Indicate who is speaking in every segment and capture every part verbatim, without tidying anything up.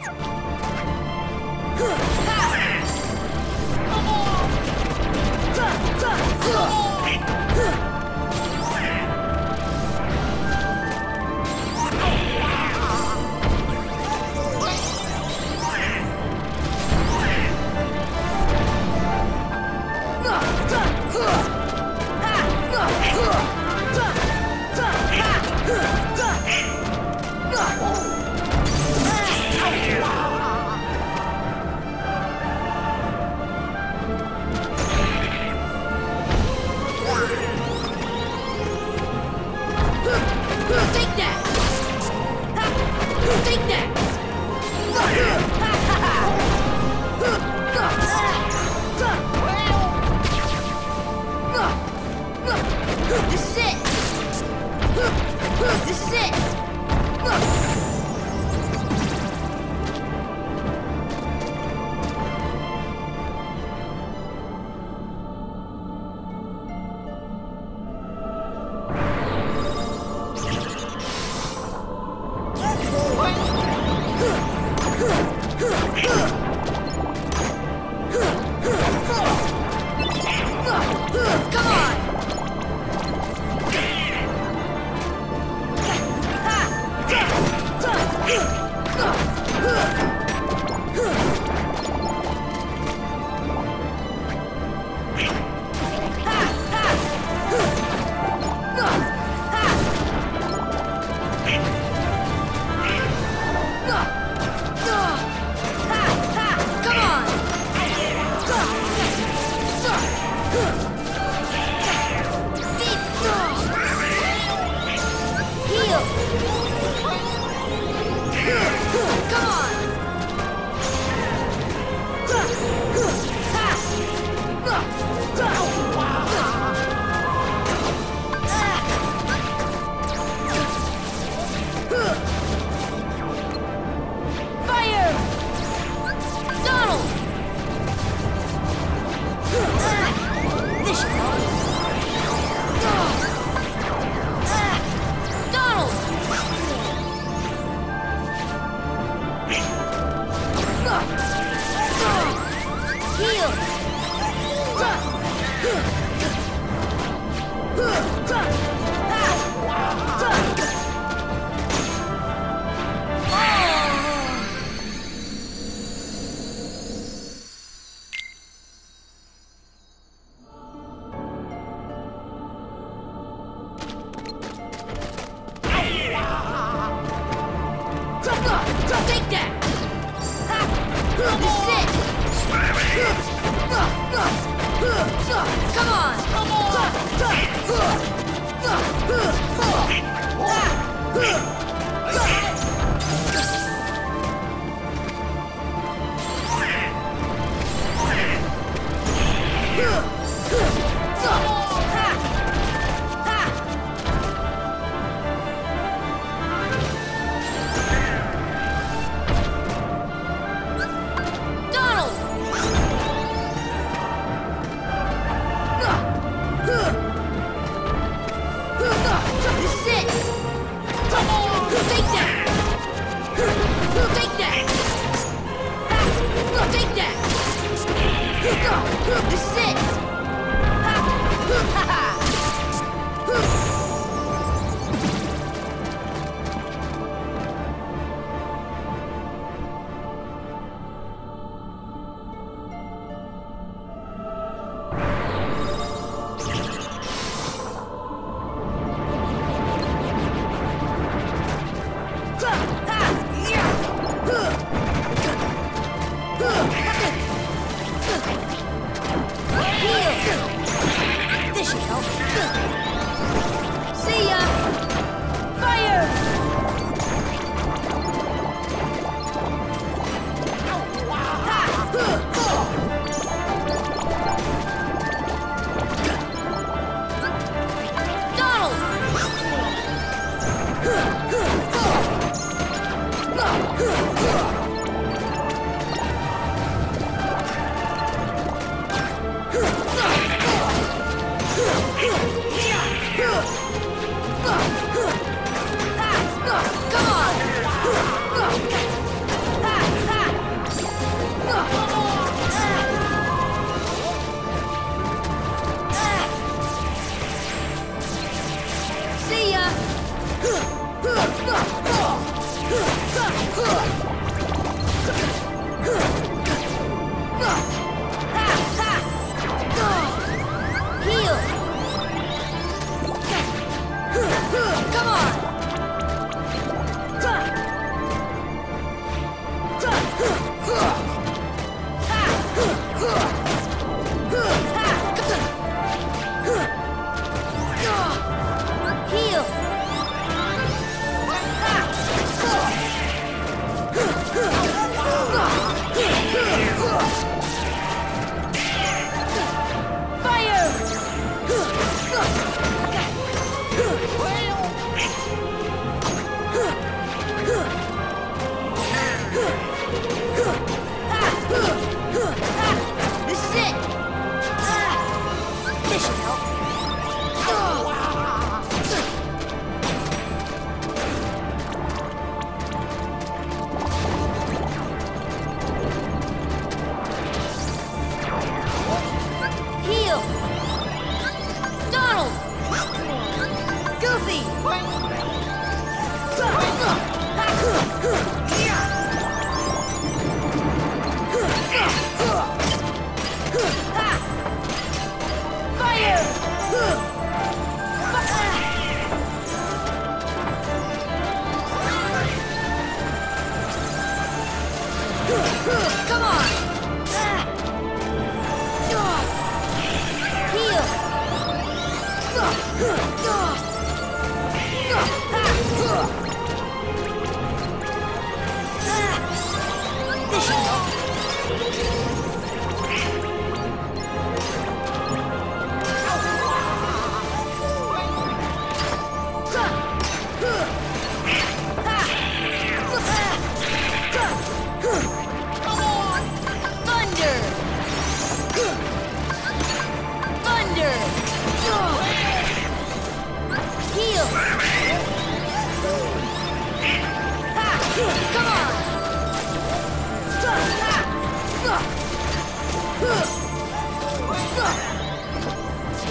Speaker 1: Take that! Take that! This is it! This is it! Take that! This is it! Come on! Come This is it! Come on!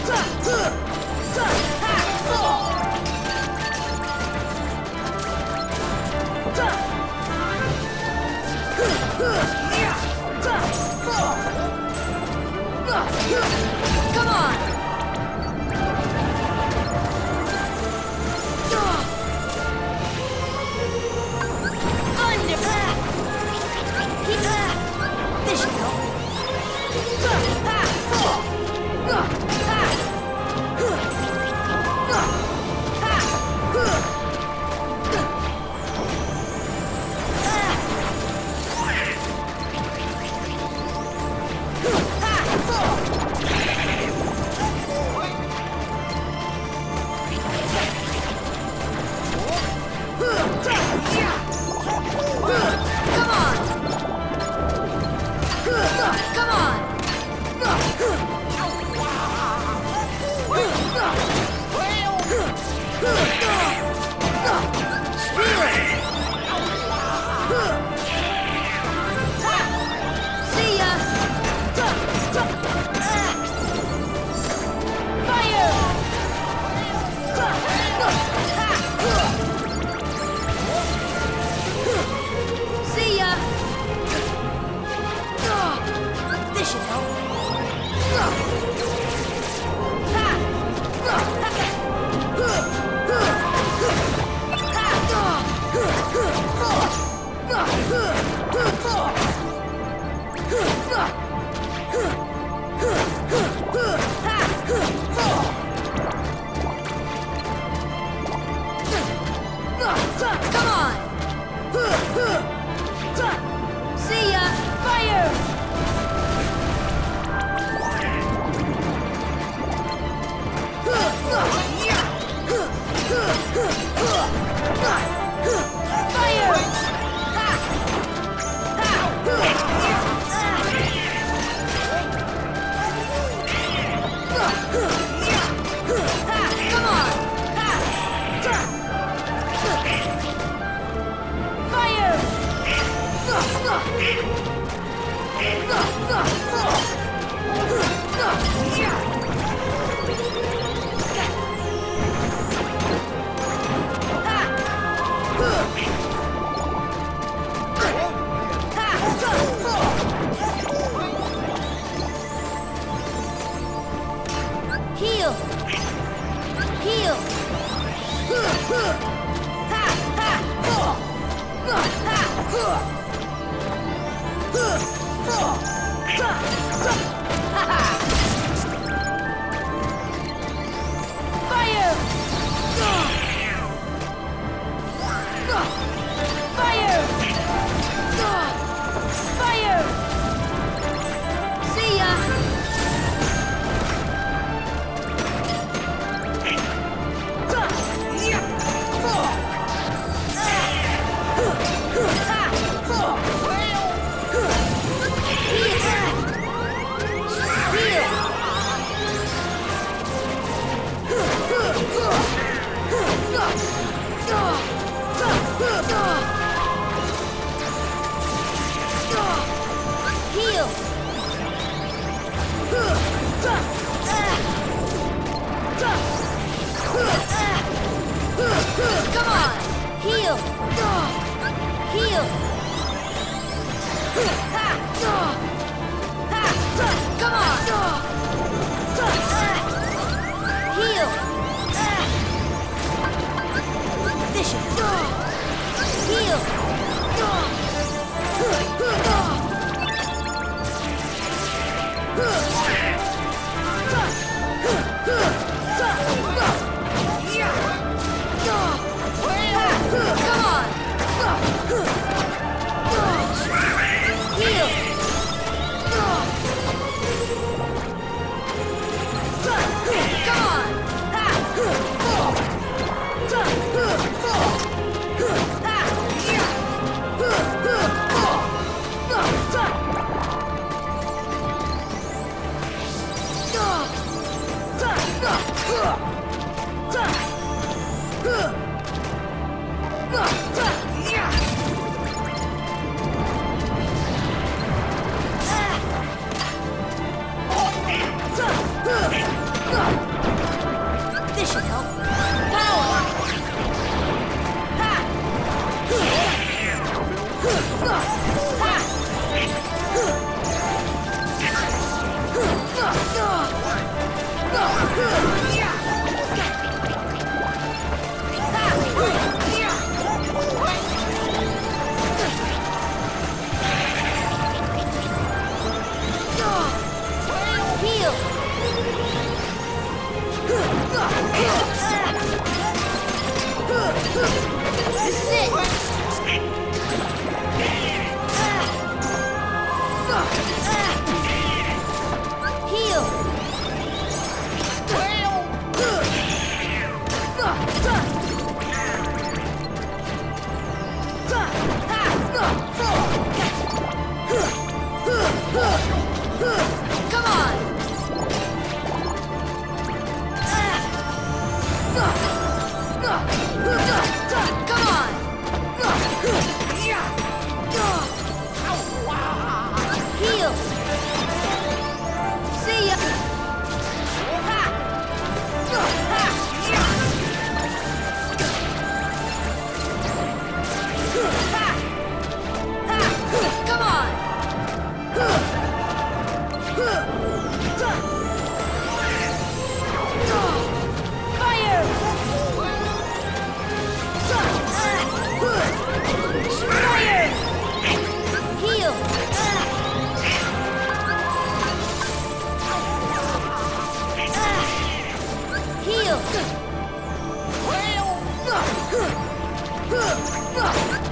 Speaker 1: Come on! Under! Keep that! This should help. Heal! Heal! Fire! Fire! Fire! See ya! Heal! Come on! Heal! Heal! Come on! Heal! Vicious! Heal! Come on! Heal! Come on! Ah!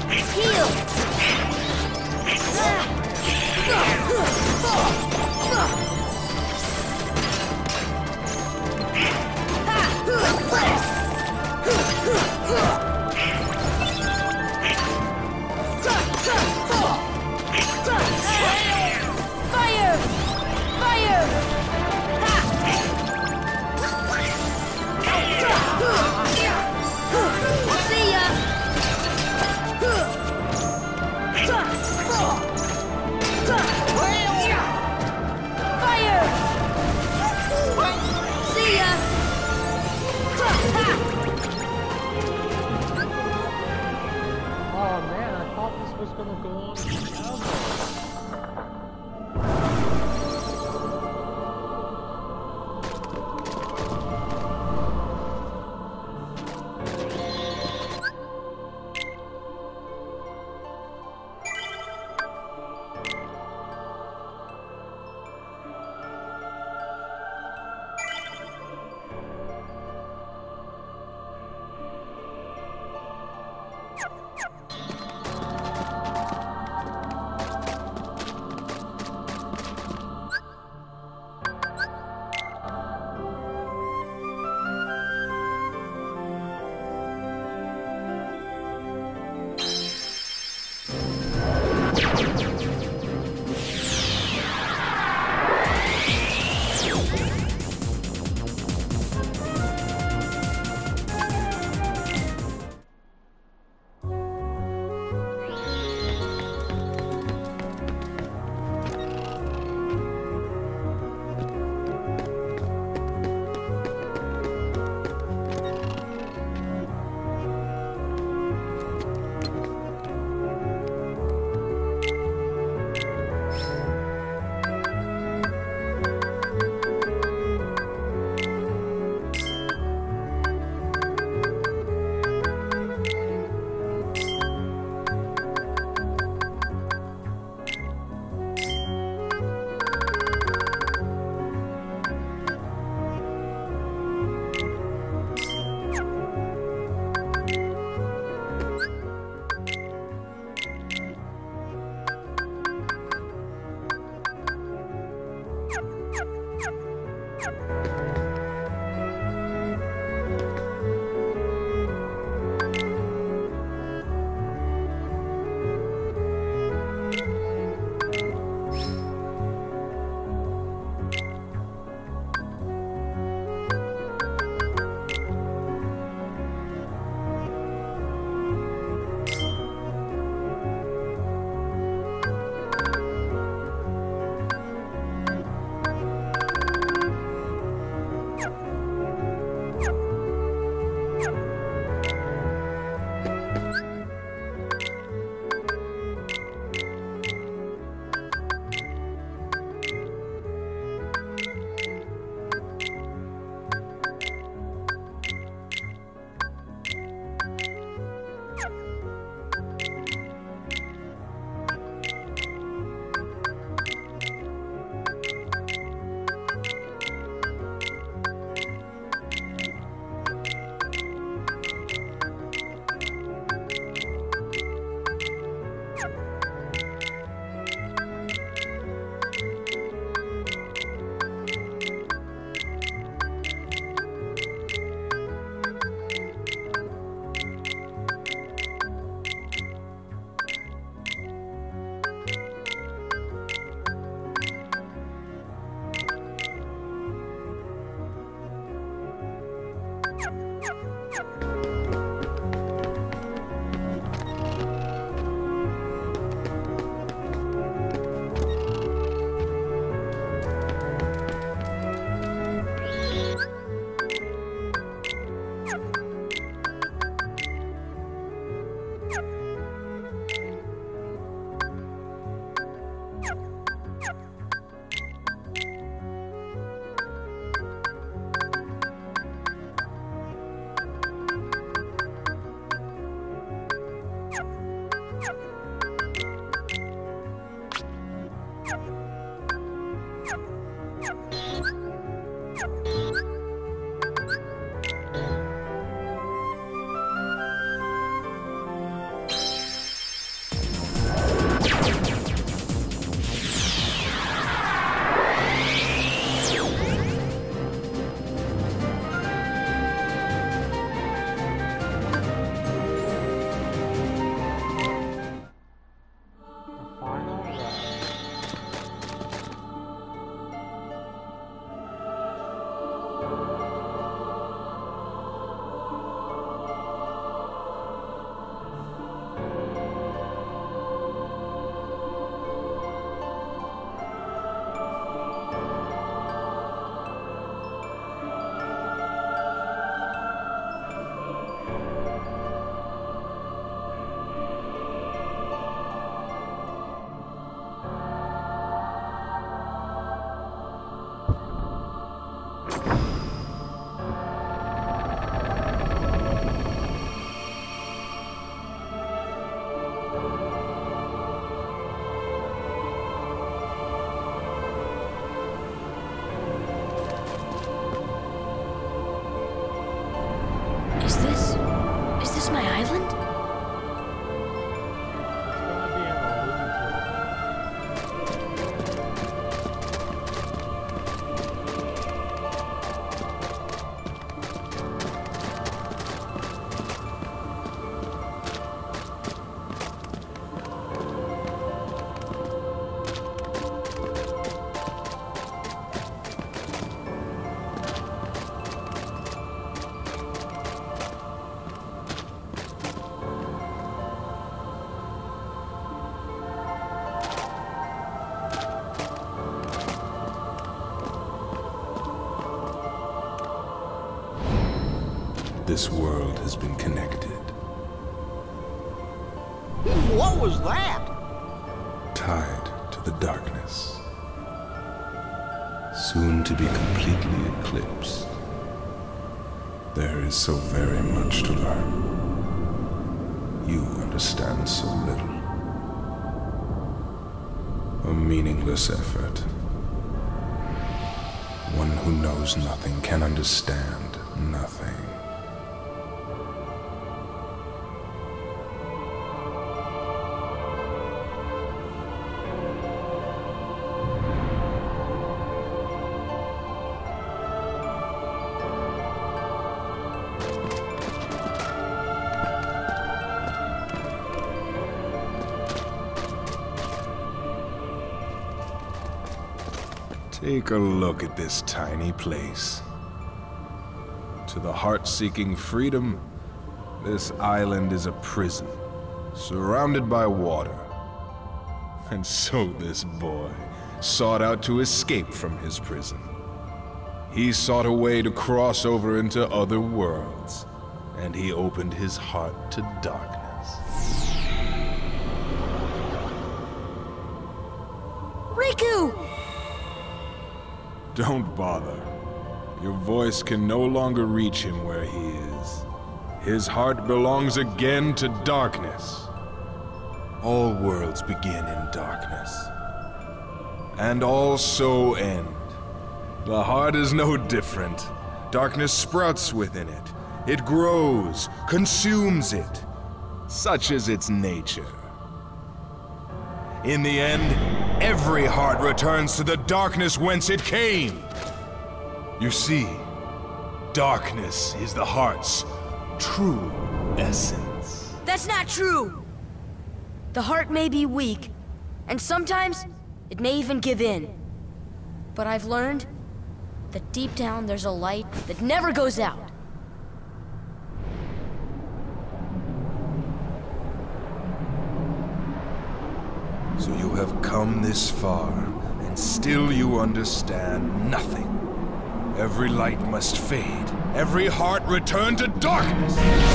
Speaker 1: Heal! Fire! Fire! See ya! Fire! See ya!
Speaker 2: Oh man, I thought this was gonna go on forever.
Speaker 3: this world has been connected.
Speaker 1: What was that?
Speaker 3: Tied to the darkness. Soon to be completely eclipsed. There is so very much to learn. You understand so little. A meaningless effort. One who knows nothing can understand nothing. Take a look at this tiny place. To the heart-seeking freedom, this island is a prison, surrounded by water. And so this boy sought out to escape from his prison. He sought a way to cross over into other worlds, and he opened his heart to darkness.
Speaker 1: Riku!
Speaker 3: Don't bother. Your voice can no longer reach him where he is. His heart belongs again to darkness. All worlds begin in darkness. And all so end. The heart is no different. Darkness sprouts within it. It grows, consumes it. Such is its nature. In the end, every heart returns to the darkness whence it came. You see, darkness is the heart's true essence.
Speaker 4: That's not true! The heart may be weak, and sometimes it may even give in. But I've learned that deep down there's a light that never goes out.
Speaker 3: So you have come this far, and still you understand nothing. Every light must fade. Every heart return to darkness.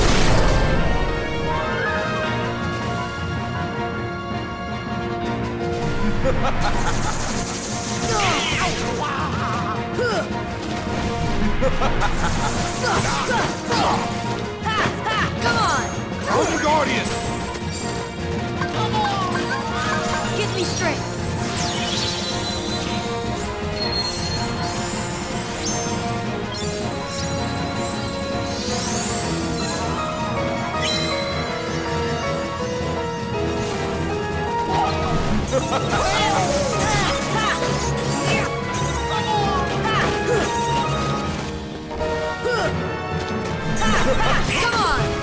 Speaker 4: Come on!
Speaker 3: Come, Guardian!
Speaker 4: Get me straight! Come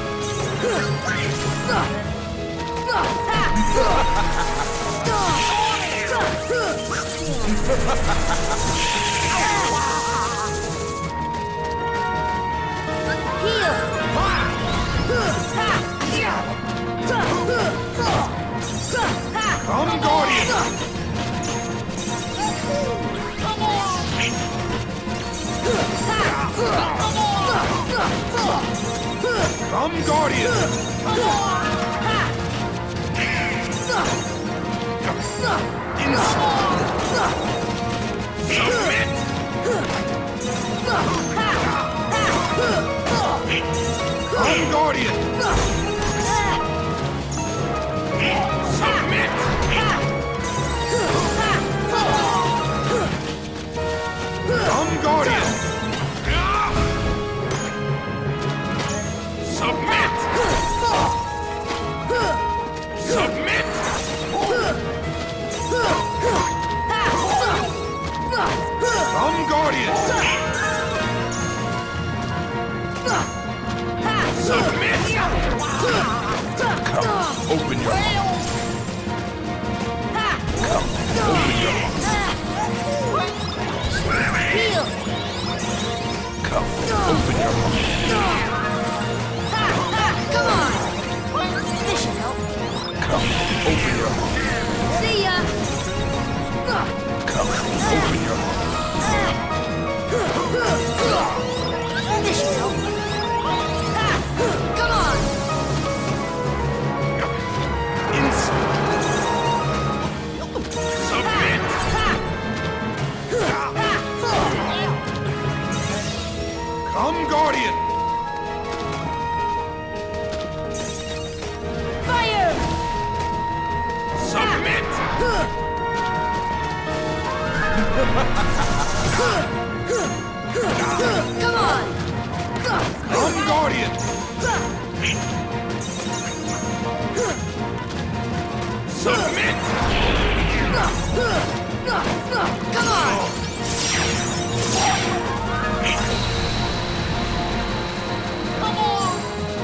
Speaker 3: Come, Guardian! Come, Guardian! Submit! Come, Guardian! Submit! Come, Guardian! Submit! Submit! Come, Guardian! Submit! Come, open your mouth. Come, open your mouth. Come, open your mouth.
Speaker 4: Come on! This should help.
Speaker 3: Come, open your mouth.
Speaker 4: See ya!
Speaker 3: Come, open your mouth.
Speaker 4: This should help. Come on!
Speaker 3: Come, Guardian! Submit!
Speaker 4: Come on! Come on!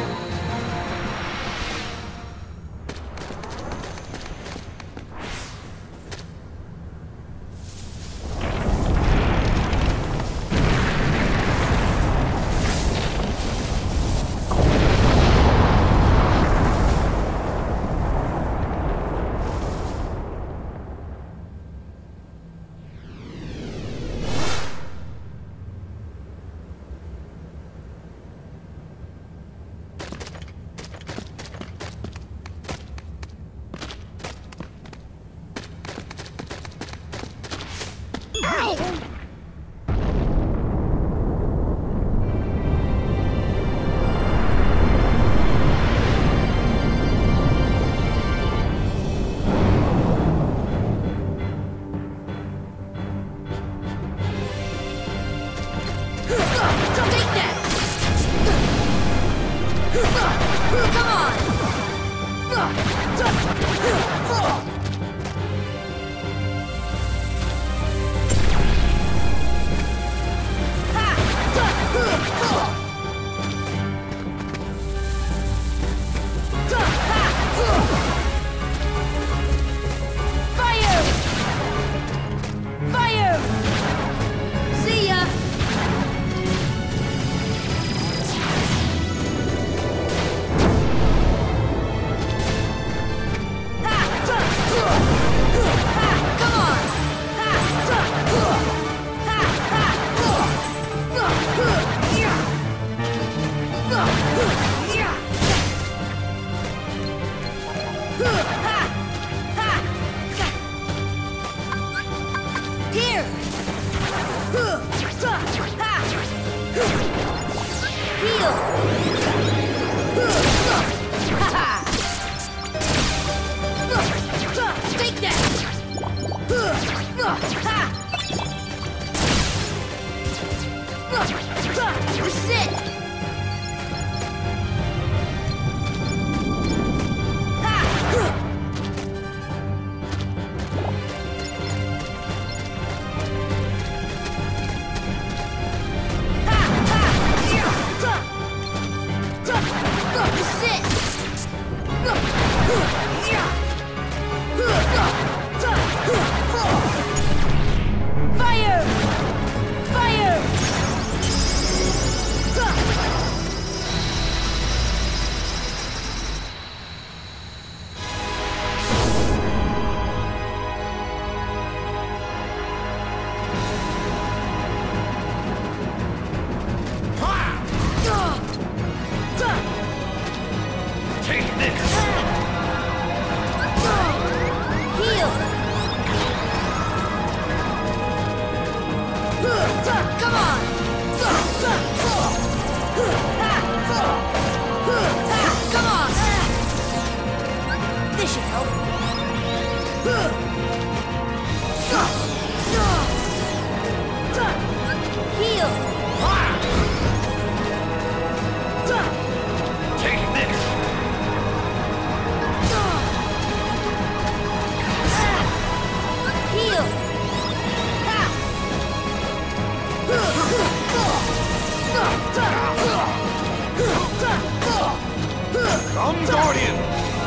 Speaker 3: Come, Guardian!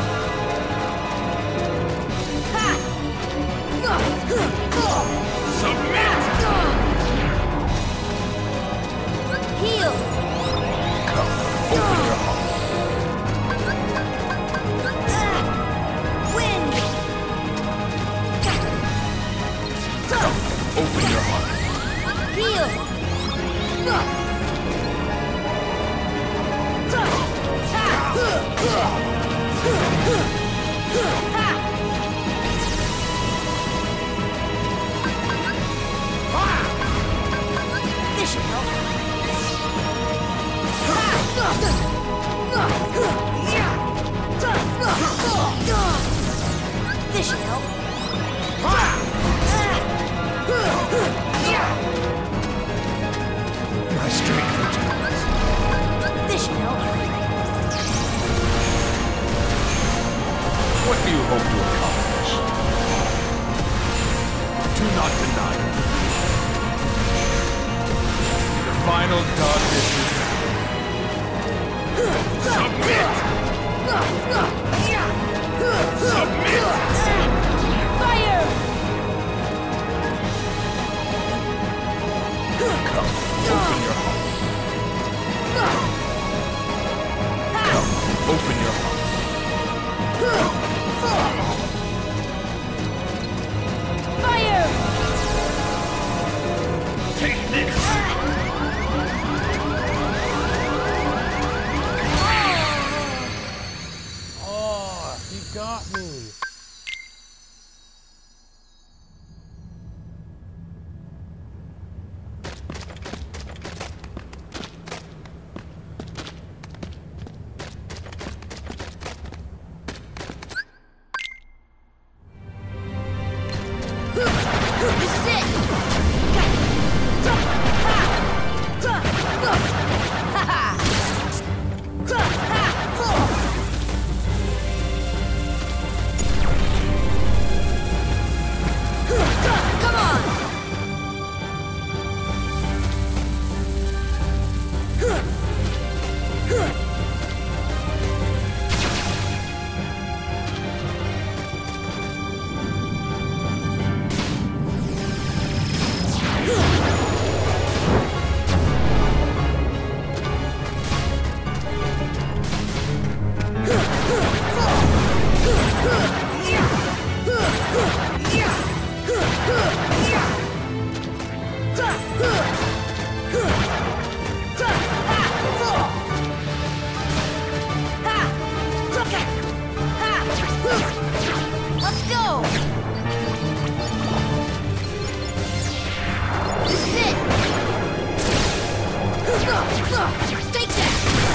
Speaker 3: Submit!
Speaker 4: Heal!
Speaker 3: Come, open your heart.
Speaker 4: Wind!
Speaker 3: Come, open your heart.
Speaker 4: Heal! This should help. This should help.
Speaker 3: What do you hope to accomplish? Do not deny it. Your final darkness is submit! Submit!
Speaker 4: Fire!
Speaker 3: Come, open your heart. Come, open your heart.
Speaker 4: Fire!
Speaker 3: Take this!
Speaker 2: Oh, he got me.
Speaker 4: This is it! Come on! Let's go! This is it! Take that!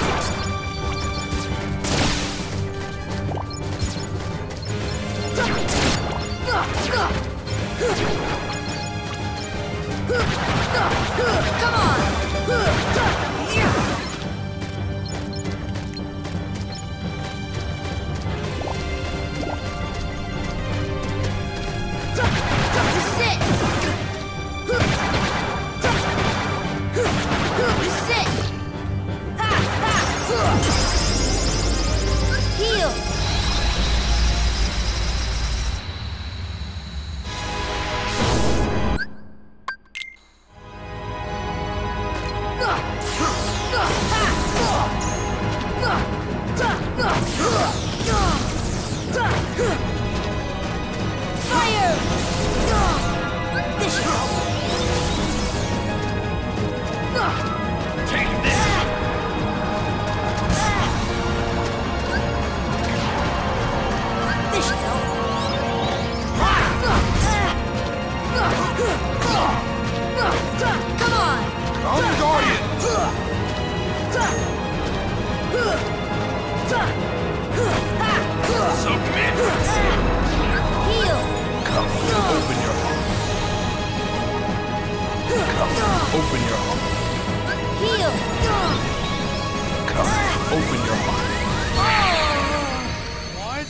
Speaker 4: Come on! This is it! This is it! Ha! Ha! Heal! Fire! This should help.
Speaker 3: Take this!
Speaker 4: This should help. Come on!
Speaker 3: Come, Guardian! Submit!
Speaker 4: Heal!
Speaker 3: Come, open your heart. Come, open your heart.
Speaker 4: Heal!
Speaker 3: Come, open your heart.
Speaker 2: What?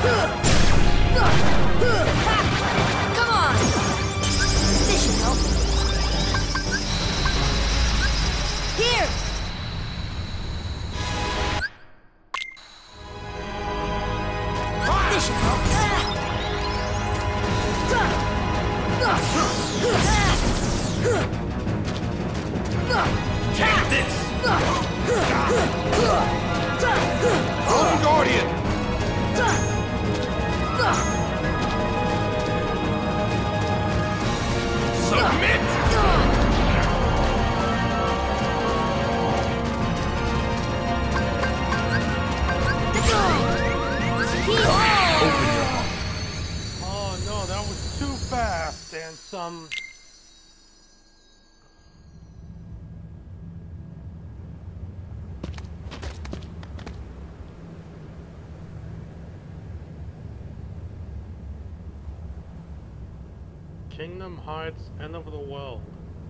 Speaker 4: Come on! This should help. Here! This should help.
Speaker 5: Take this! Home Guardian! Submit!
Speaker 2: Oh no, that was too fast and some... Kingdom Hearts, End of the World.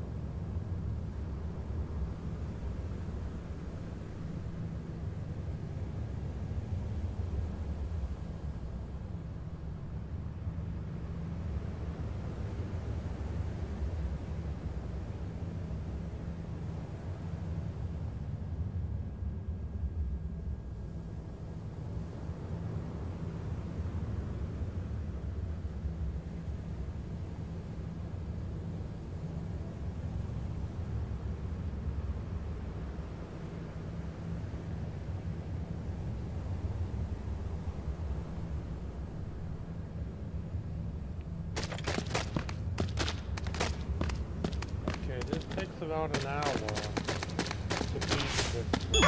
Speaker 2: This takes about an hour to beat this.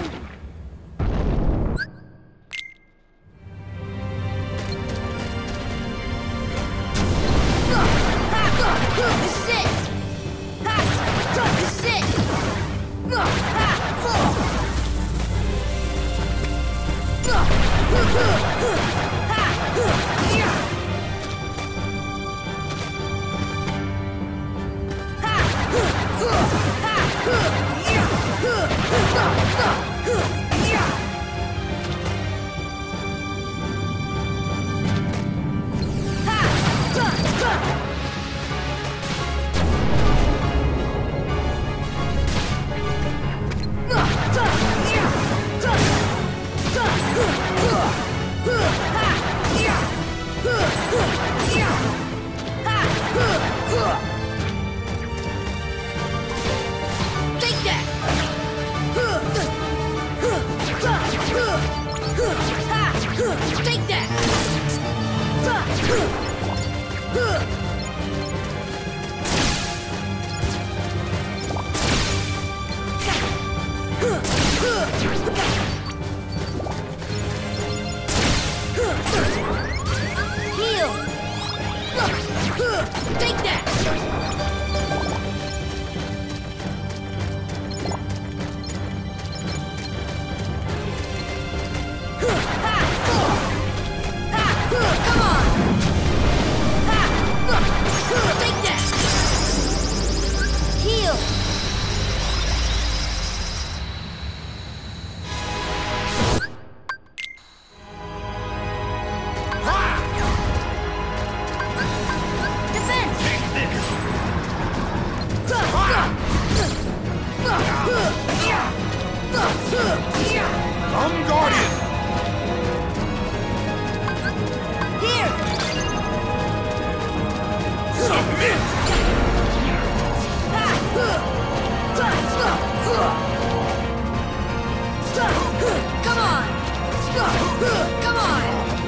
Speaker 4: This is it! This is it! Take that! Take that! Heal! Take that! Come on! Take that! Heal! Defense!
Speaker 5: Home Guardian!
Speaker 4: Here!
Speaker 5: Submit!
Speaker 4: Come on! Come on!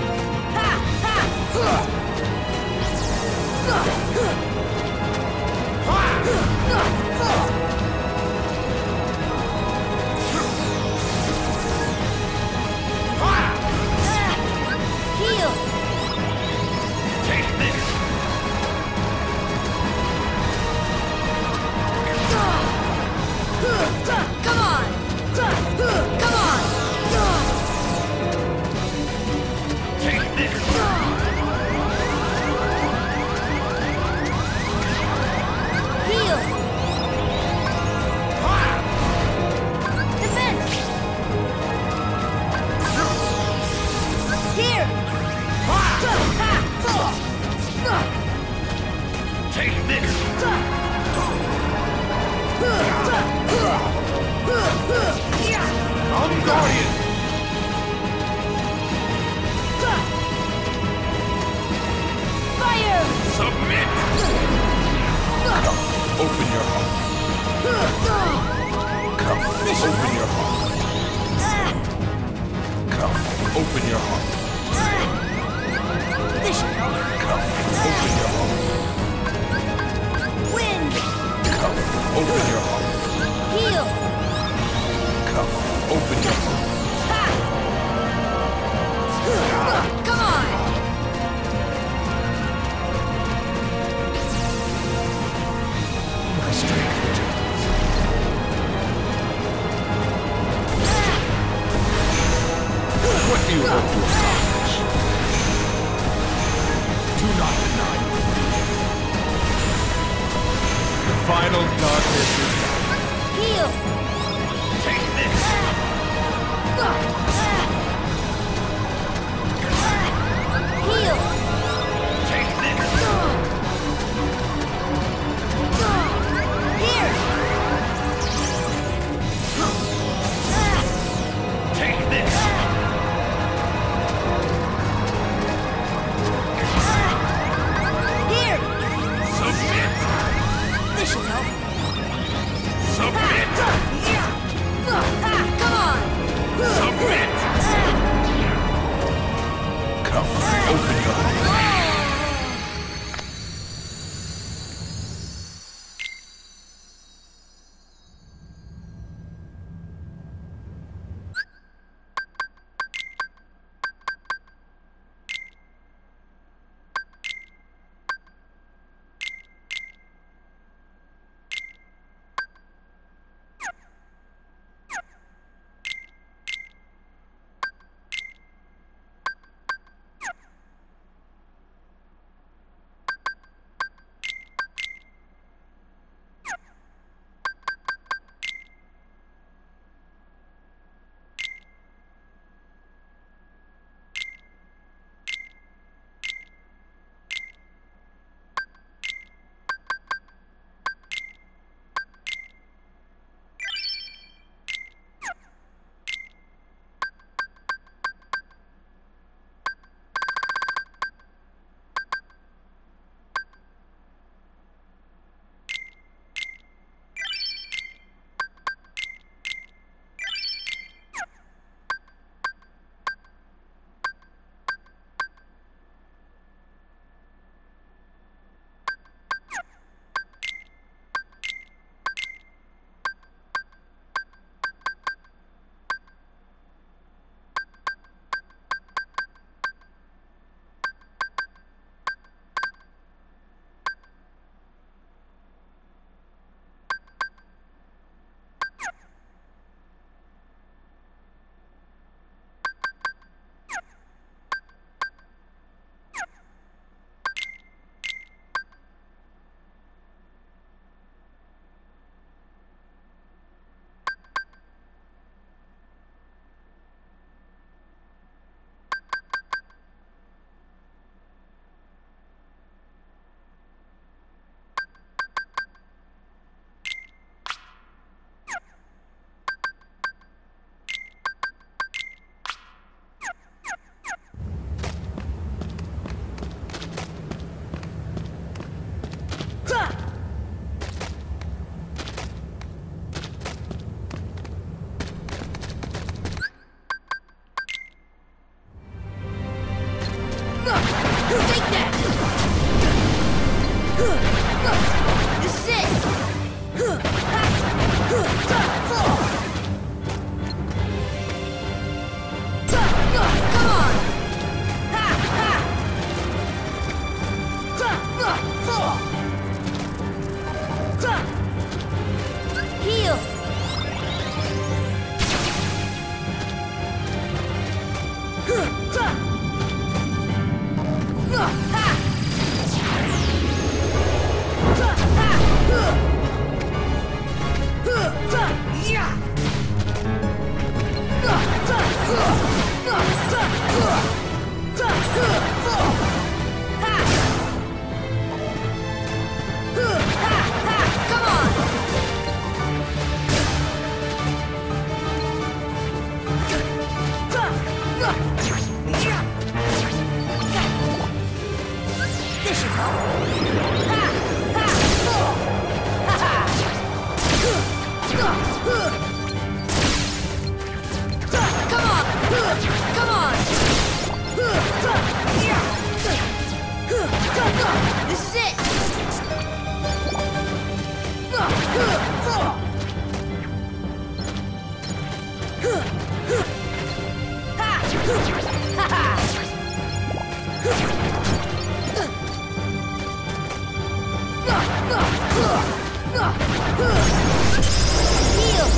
Speaker 4: Heal!
Speaker 5: Take this!
Speaker 4: Come on! Come on!
Speaker 3: open your heart. Come, open your heart.
Speaker 1: This should help.
Speaker 3: Come, open your heart.
Speaker 1: Wind.
Speaker 3: Come, open your heart.
Speaker 1: Heal.
Speaker 3: Come, open your heart.
Speaker 1: Come on.
Speaker 3: My strength returns. What do you hope to accomplish? Do not deny your fear. The final darkness is gone.
Speaker 1: Heal.
Speaker 5: Take this!
Speaker 1: Heal.
Speaker 5: Take this!
Speaker 1: Here.
Speaker 5: Take this!
Speaker 1: Here.
Speaker 5: Submit!
Speaker 1: This should help.
Speaker 5: Submit!
Speaker 1: Come on.
Speaker 5: Submit!
Speaker 3: Come, open your heart.
Speaker 1: Take that! This is it! Come on! Heal!
Speaker 4: This is it! Heal!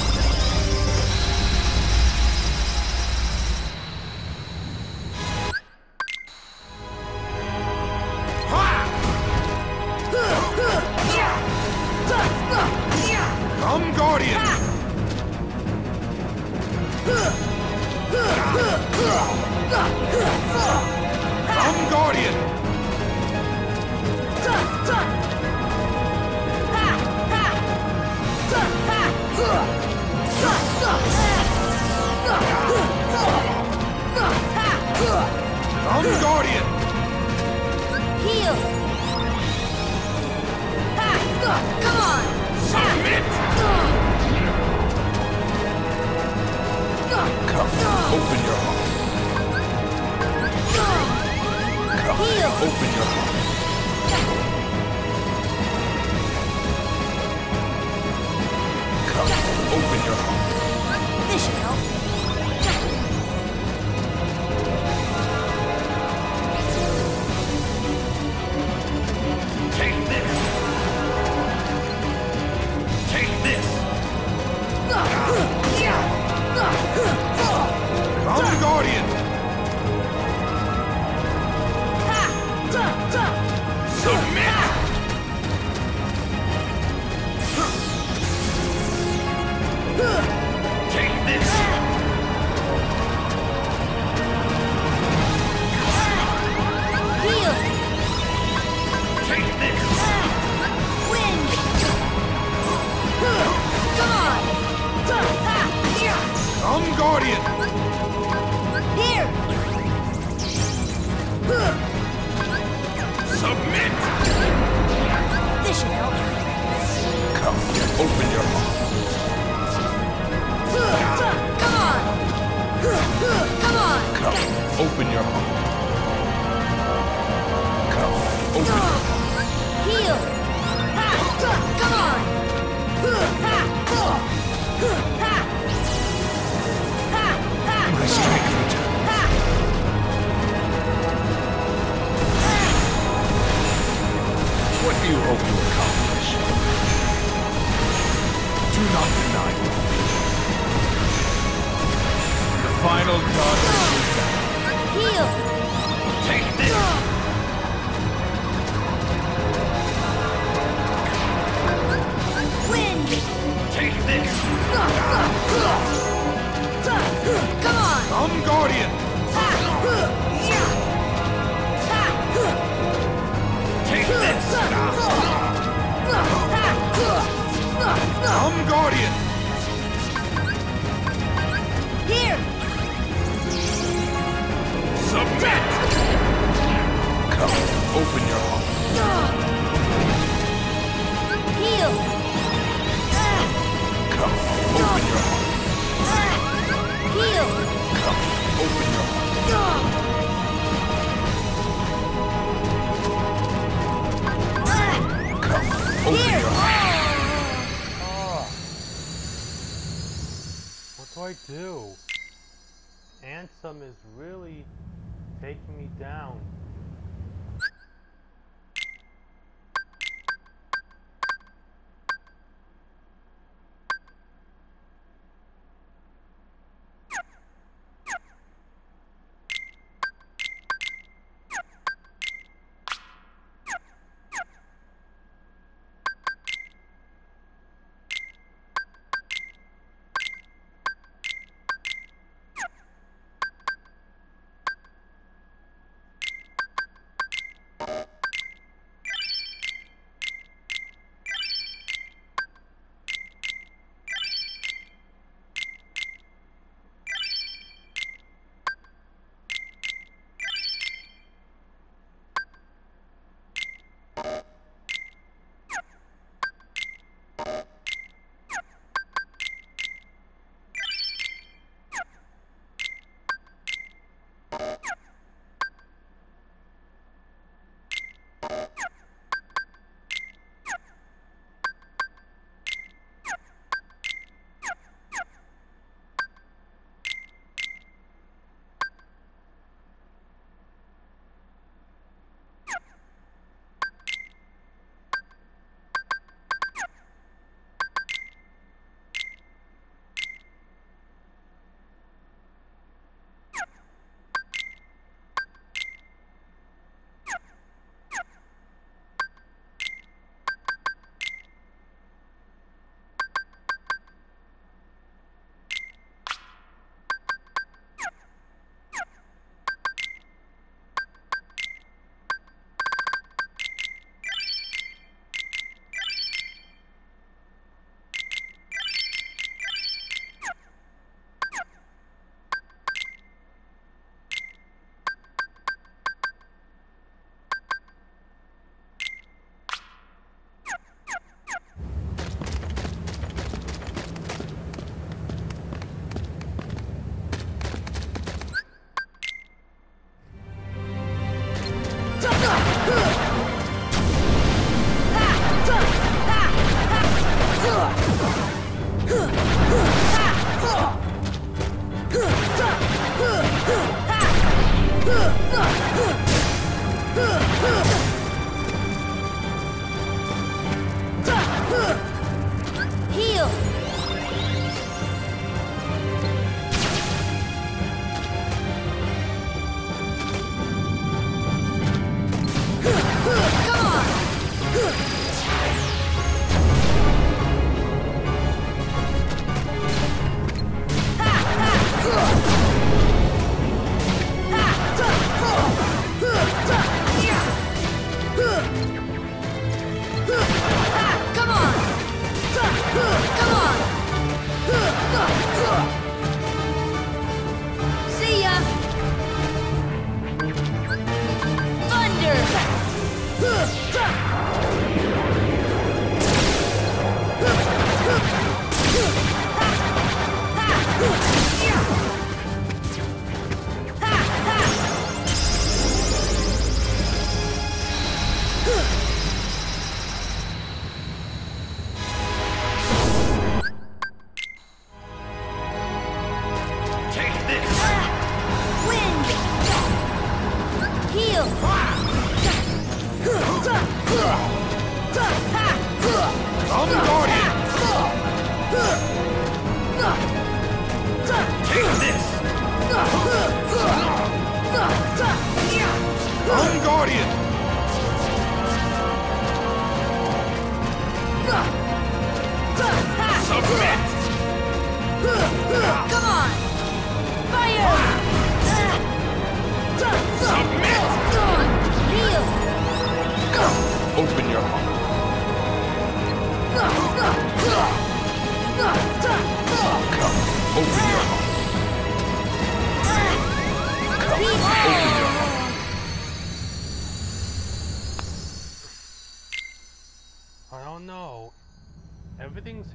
Speaker 3: Come, Guardian! Come, Guardian! Come, Guardian!
Speaker 4: Heal! Come on!
Speaker 5: Submit!
Speaker 3: Come, open your heart. Come,
Speaker 4: Heal!
Speaker 3: open your heart. Come, open your heart.
Speaker 4: This should help.
Speaker 5: Take this! Take this!
Speaker 3: Come, Guardian!
Speaker 5: Submit! Take this!
Speaker 4: Heal!
Speaker 5: Take this!
Speaker 4: Wind! Come on!
Speaker 3: Come, Guardian!
Speaker 4: Here!
Speaker 5: Submit!
Speaker 4: This should help.
Speaker 3: Come, open your heart.
Speaker 4: Come on! Come on!
Speaker 3: Come, open your heart. Come, open your heart.
Speaker 4: Heal! Come on!
Speaker 3: My strength returns. What do you hope to accomplish? Do not deny defeat. The final darkness is down.
Speaker 4: Heal!
Speaker 5: Take this!
Speaker 4: Wind!
Speaker 5: Take this!
Speaker 4: Come on!
Speaker 3: Come, Guardian!
Speaker 5: Take this!
Speaker 3: Come, Guardian!
Speaker 4: Here!
Speaker 5: Submit!
Speaker 3: Come, open your heart.
Speaker 4: Heal!
Speaker 3: Come, open your heart.
Speaker 4: Heal!
Speaker 3: Come, open your heart. Come, open
Speaker 4: Here!
Speaker 3: your heart.
Speaker 2: Oh. What do I do? Ansem is really taking me down.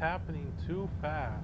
Speaker 2: happening too fast.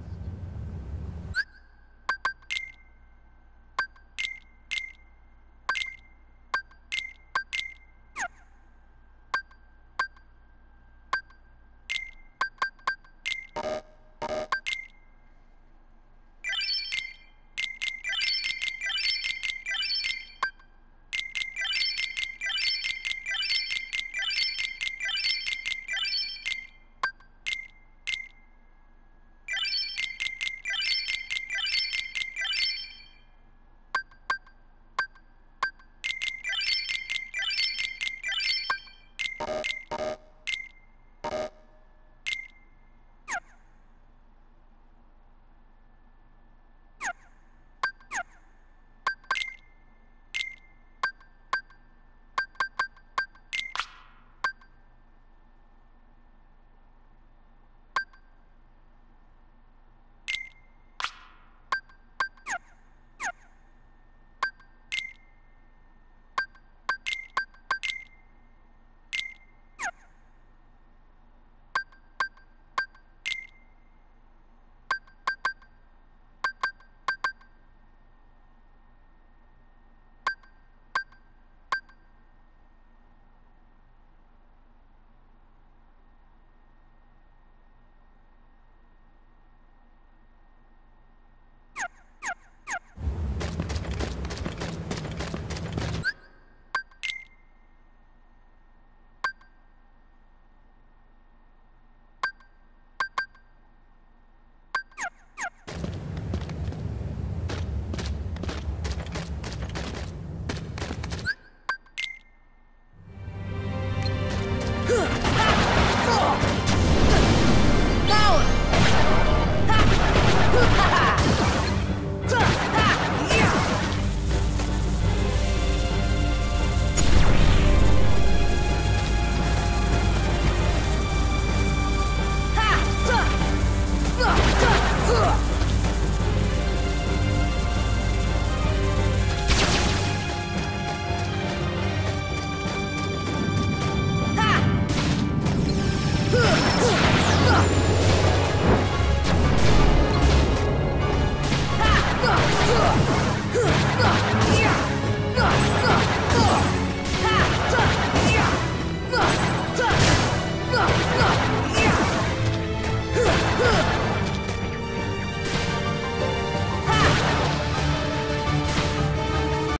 Speaker 1: Yeah!